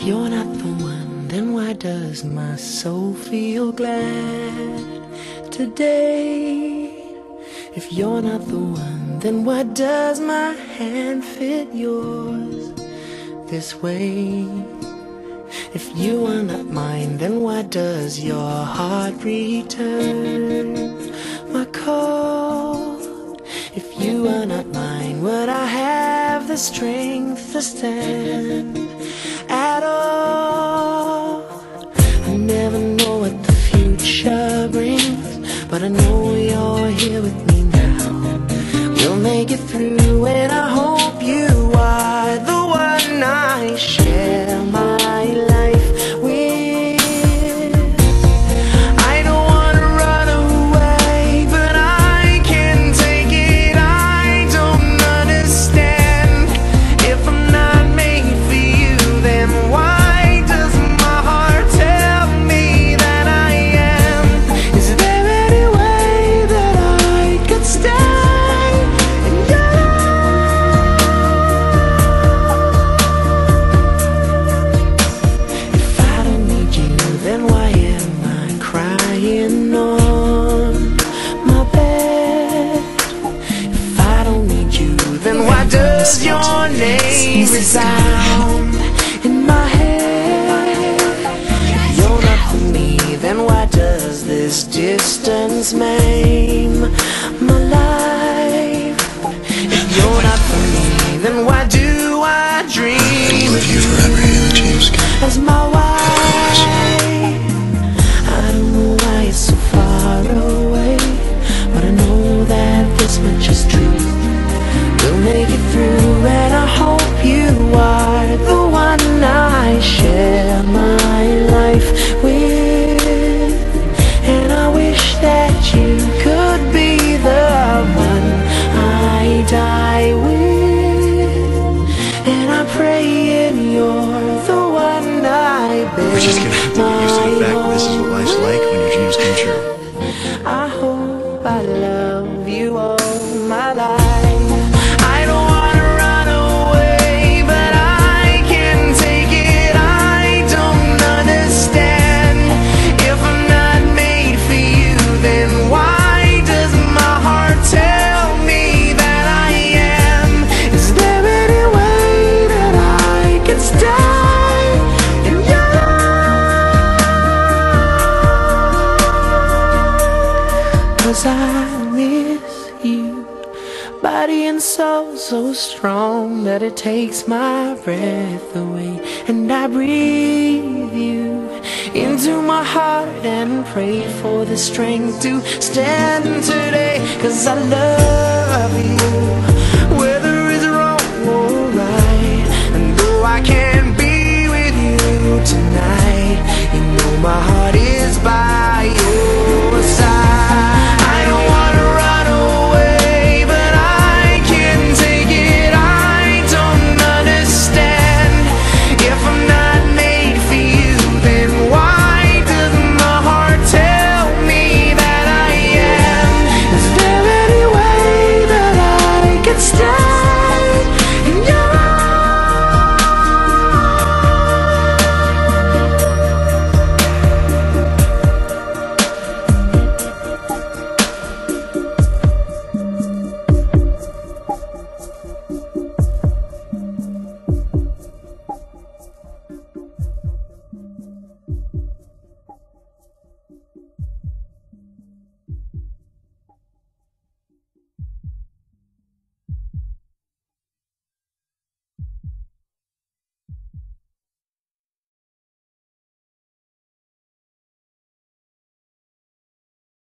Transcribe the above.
If you're not the one, then why does my soul feel glad today? If you're not the one, then why does my hand fit yours this way? If you are not mine, then why does your heart return my call? If you are not mine, would I have the strength to stand at all? I never know what the future brings, but I know you're here with me now. We'll make it through, and I hope you are the one I share my life with. I don't want to run away, but I can't take it. I don't understand. If I'm not made for you, then why does my heart tell me that I am? Is there any way that I could stay in your life? If I don't need you, then why am I crying on my bed? If I don't need you, then why does your name resound in my head? If you're not for me, then why does this distance maim my life? If you're not for me, then why do I dream of you as my wife? I don't know why it's so far away, but I know that this much is true. We'll make it through, and I hope you are the one I share my life with. And I wish that you could be the one I die with. And I pray and you're the one I bear. We're just gonna have to get used to the fact that this is what life's like when your dreams come true. I hope I love you all my life. I don't wanna run away, but I can't take it. I don't understand. If I'm not made for you, then why does my heart tell me that I am? Is there any way that I can stay in your life? 'Cause I miss you, body and soul so strong that it takes my breath away. And I breathe you into my heart and pray for the strength to stand today. 'Cause I love you